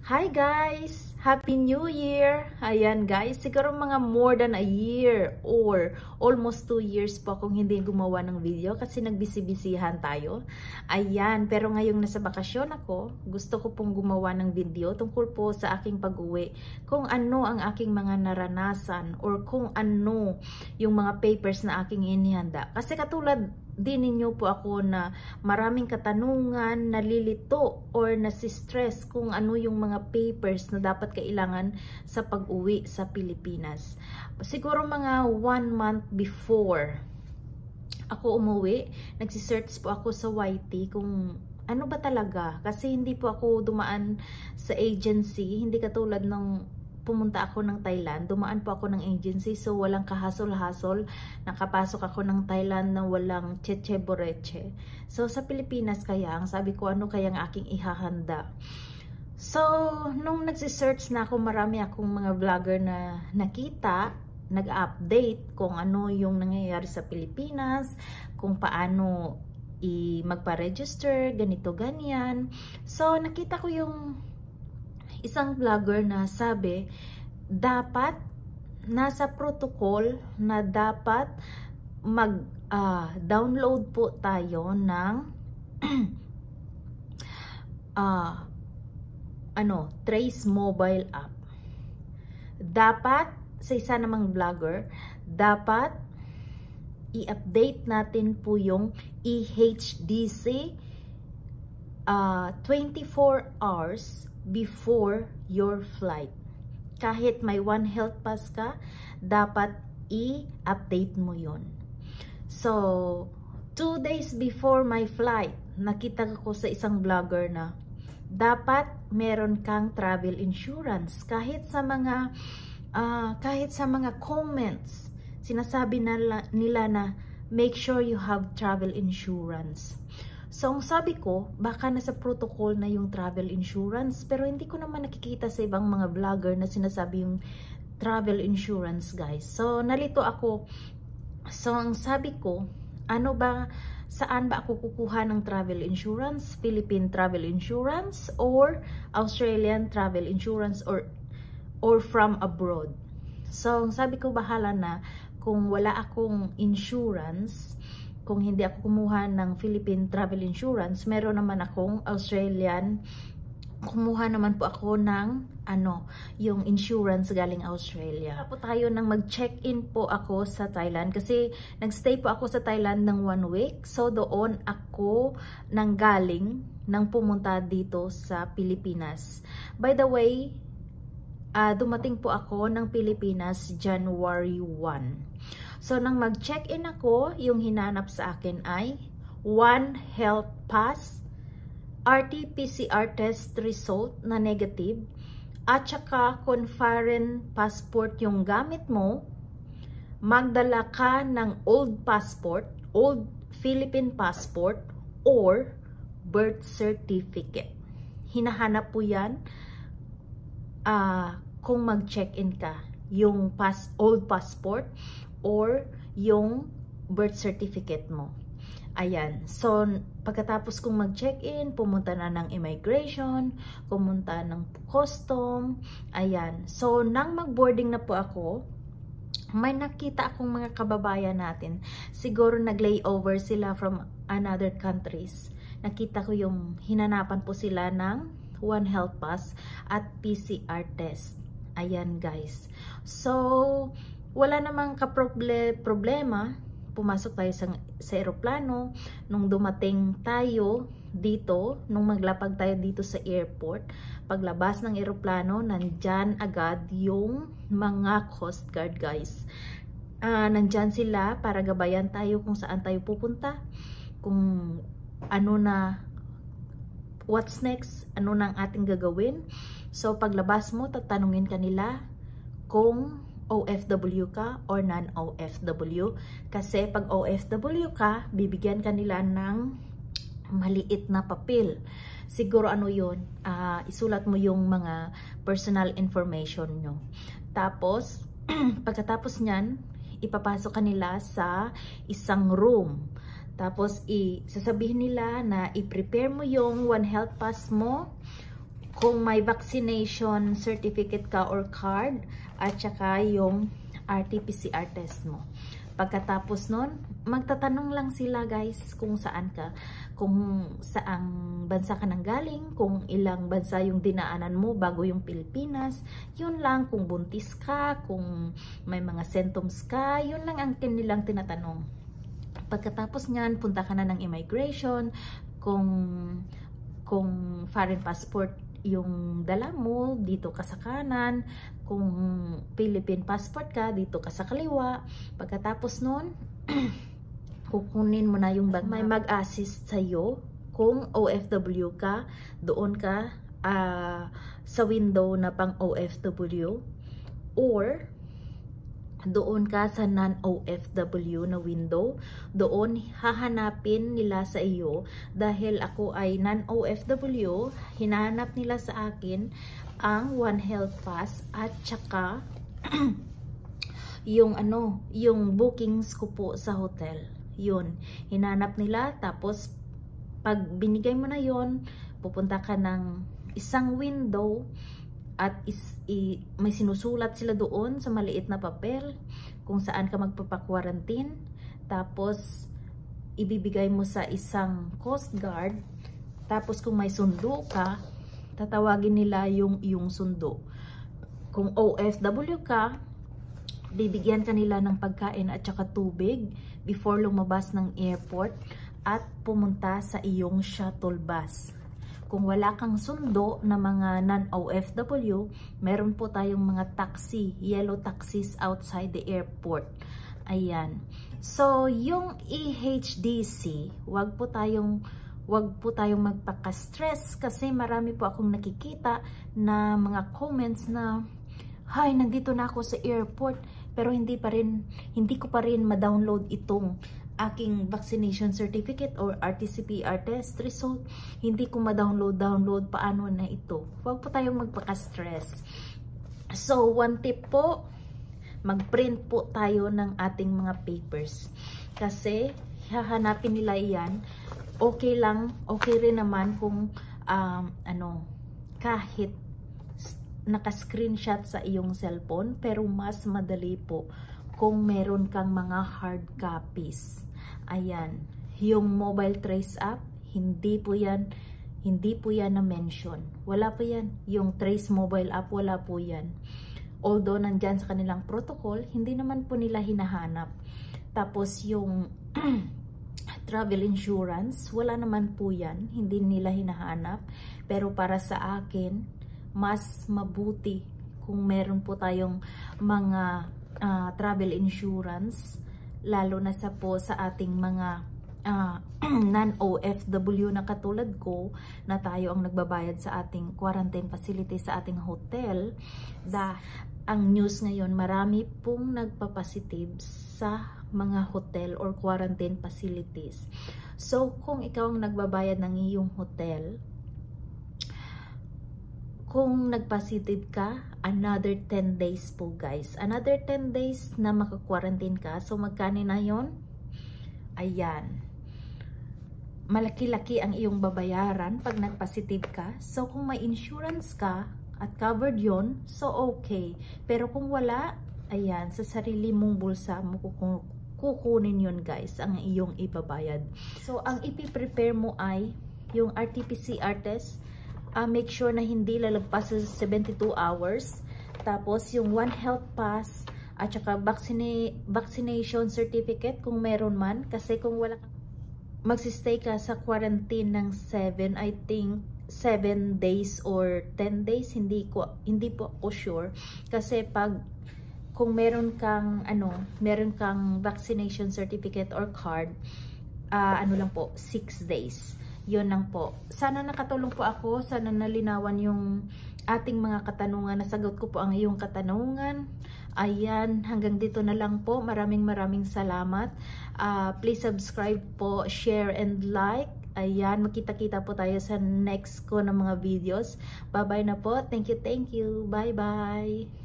Hi guys! Happy New Year! Ayan guys, siguro mga more than a year or almost 2 years po akong hindi gumawa ng video kasi nagbisi-bisihan tayo. Ayan, pero ngayong nasa bakasyon ako, gusto ko pong gumawa ng video tungkol po sa aking pag-uwi. Kung ano ang aking mga naranasan or kung ano yung mga papers na aking inihanda. Kasi katulad din ninyo po ako na maraming katanungan, nalilito or nasistress kung ano yung mga papers na dapat kailangan sa pag-uwi sa Pilipinas. Siguro mga 1 month before ako umuwi, nagsisearch po ako sa YT kung ano ba talaga. Kasi hindi po ako dumaan sa agency, hindi katulad ng pumunta ako ng Thailand, dumaan po ako ng agency, so walang kahasol-hasol, nakapasok ako ng Thailand na walang cheche-boreche. So sa Pilipinas kaya, ang sabi ko ano kayang aking ihahanda. So nung nagsisearch na ako, marami akong mga vlogger na nakita, nag-update kung ano yung nangyayari sa Pilipinas, kung paano magpa-register, ganito ganyan. So nakita ko yung isang vlogger na sabi, dapat nasa protocol na dapat mag-download po tayo ng Trace mobile app. Dapat, sa isa namang vlogger, dapat i-update natin po yung EHDC 24 hours before your flight. Kahit may One Health Pass ka, dapat i-update mo yon. So, 2 days before my flight, nakita ko sa isang vlogger na dapat meron kang travel insurance. Kahit sa mga comments, sinasabi nila na make sure you have travel insurance. So, ang sabi ko, baka nasa protocol na yung travel insurance, pero hindi ko naman nakikita sa ibang mga vlogger na sinasabi yung travel insurance, guys. So, nalito ako. So, ang sabi ko, saan ba ako kukuha ng travel insurance? Philippine travel insurance or Australian travel insurance or from abroad? So, ang sabi ko, bahala na kung wala akong insurance. Kung hindi ako kumuha ng Philippine travel insurance, meron naman akong Australian. Kumuha naman po ako ng yung insurance galing Australia. Po tayo nang mag-check-in po ako sa Thailand kasi nagstay po ako sa Thailand ng 1 week. So doon ako nanggaling nang pumunta dito sa Pilipinas. By the way, dumating po ako ng Pilipinas January 1. So, nang mag-check-in ako, yung hinanap sa akin ay One Health Pass, RT-PCR test result na negative, at saka kung foreign passport yung gamit mo, magdala ka ng old passport, old Philippine passport, or birth certificate. Hinahanap po yan kung mag-check-in ka, yung old passport, or yung birth certificate mo. Ayan. So, pagkatapos kong mag-check-in, pumunta na ng immigration, pumunta ng custom. Ayan. So, nang mag-boarding na po ako, may nakita akong mga kababayan natin. Siguro nag-layover sila from another countries. Nakita ko yung hinanapan po sila ng One Health Pass at PCR test. Ayan, guys. So, wala namang problema. Pumasok tayo sa eroplano. Nung dumating tayo dito, nung maglapag tayo dito sa airport, paglabas ng eroplano, nandyan agad yung mga Coast Guard, guys. Nandyan sila para gabayan tayo kung saan tayo pupunta, kung what's next, ano nang ating gagawin. So, paglabas mo, tatanungin kanila kung OFW ka or non-OFW. Kasi pag OFW ka, bibigyan kanila ng maliit na papel. Siguro yun, isulat mo yung mga personal information nyo. Tapos, pagkatapos nyan, ipapasok kanila sa isang room. Tapos, sasabihin nila na i-prepare mo yung One Health Pass mo, kung may vaccination certificate ka or card, at saka yung RT-PCR test mo. Pagkatapos nun, magtatanong lang sila guys kung saan ka, kung saang bansa ka nang galing, kung ilang bansa yung dinaanan mo bago yung Pilipinas. Yun lang, kung buntis ka, kung may mga symptoms ka, yun lang ang kanilang tinatanong. Pagkatapos nyan, punta ka na ng immigration, kung foreign passport yung dala mo, dito ka sa kanan. Kung Philippine passport ka, dito ka sa kaliwa. Pagkatapos nun, kukunin mo na yung bag. May mag-assist sa'yo. Kung OFW ka, doon ka sa window na pang OFW. Or, doon ka sa non-OFW na window. Doon hahanapin nila sa iyo. Dahil ako ay non-OFW, hinahanap nila sa akin ang One Health Pass at saka yung bookings ko po sa hotel. Yun, hinanap nila. Tapos pag binigay mo na yon, pupunta ka ng isang window at may sinusulat sila doon sa maliit na papel kung saan ka magpapa-quarantine. Tapos ibibigay mo sa isang coast guard. Tapos kung may sundo ka, tatawagin nila yung iyong sundo. Kung OFW ka, bibigyan ka nila ng pagkain at saka tubig before lumabas ng airport at pumunta sa iyong shuttle bus. Kung wala kang sundo na mga non-OFW, meron po tayong mga taxi, yellow taxis outside the airport. Ayan. So, yung EHDC, wag po tayong magpaka-stress kasi marami po akong nakikita na mga comments na, "Hay, nandito na ako sa airport pero hindi ko pa rin ma-download itong aking vaccination certificate or RT-PCR test result. Hindi ko ma-download, paano na ito?" Huwag po tayong magpaka-stress. So, one tip po, mag-print po tayo ng ating mga papers. Kasi, hahanapin nila yan. Okay rin naman kung, kahit naka-screenshot sa iyong cellphone, pero mas madali po kung meron kang mga hard copies. Ayan, yung mobile trace app, hindi po yan na-mention. Wala po yan. Yung trace mobile app, wala po yan. Although nandyan sa kanilang protocol, hindi naman po nila hinahanap. Tapos yung travel insurance, wala naman po yan. Hindi nila hinahanap. Pero para sa akin, mas mabuti kung meron po tayong mga travel insurance, lalo na sa ating mga non-OFW na katulad ko, na tayo ang nagbabayad sa ating quarantine facility sa ating hotel. Ang news ngayon, marami pong nagpa-positive sa mga hotel or quarantine facilities. So, kung ikaw ang nagbabayad ng iyong hotel, kung nag-positive ka, another 10 days po guys. Another 10 days na maka-quarantine ka. So, magkano na yun? Ayan. Malaki-laki ang iyong babayaran pag nag-positive ka. So, kung may insurance ka at covered yon, so okay. Pero kung wala, ayan, sa sarili mong bulsa mo kukunin yun guys, ang iyong ibabayad. So, ang ipiprepare mo ay yung RT-PCR test. Make sure na hindi lalagpas sa 72 hours. Tapos yung One Health Pass at saka vaccination certificate kung meron man. Kasi kung wala, magsistay ka sa quarantine ng 7 days or 10 days. Hindi po ako sure. Kasi kung meron kang vaccination certificate or card, lang po, 6 days. Yun lang po. Sana nakatulong po ako. Sana nalinawan yung ating mga katanungan. Nasagot ko po ang iyong katanungan. Ayan, hanggang dito na lang po. Maraming salamat. Please subscribe po, share and like. Ayan, magkita-kita po tayo sa next ko na mga videos. Bye-bye na po. Thank you. Bye-bye.